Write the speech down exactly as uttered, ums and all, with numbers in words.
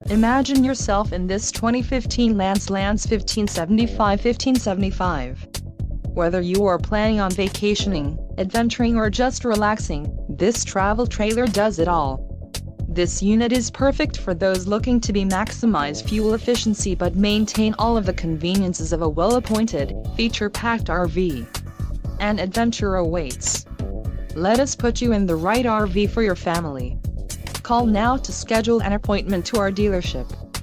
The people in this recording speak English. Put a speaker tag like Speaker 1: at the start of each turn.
Speaker 1: Imagine yourself in this twenty fifteen Lance Lance fifteen seventy-five fifteen seventy-five. Whether you are planning on vacationing, adventuring or just relaxing, this travel trailer does it all. This unit is perfect for those looking to be maximize fuel efficiency but maintain all of the conveniences of a well-appointed, feature-packed R V. An adventure awaits. Let us put you in the right R V for your family. Call now to schedule an appointment to our dealership.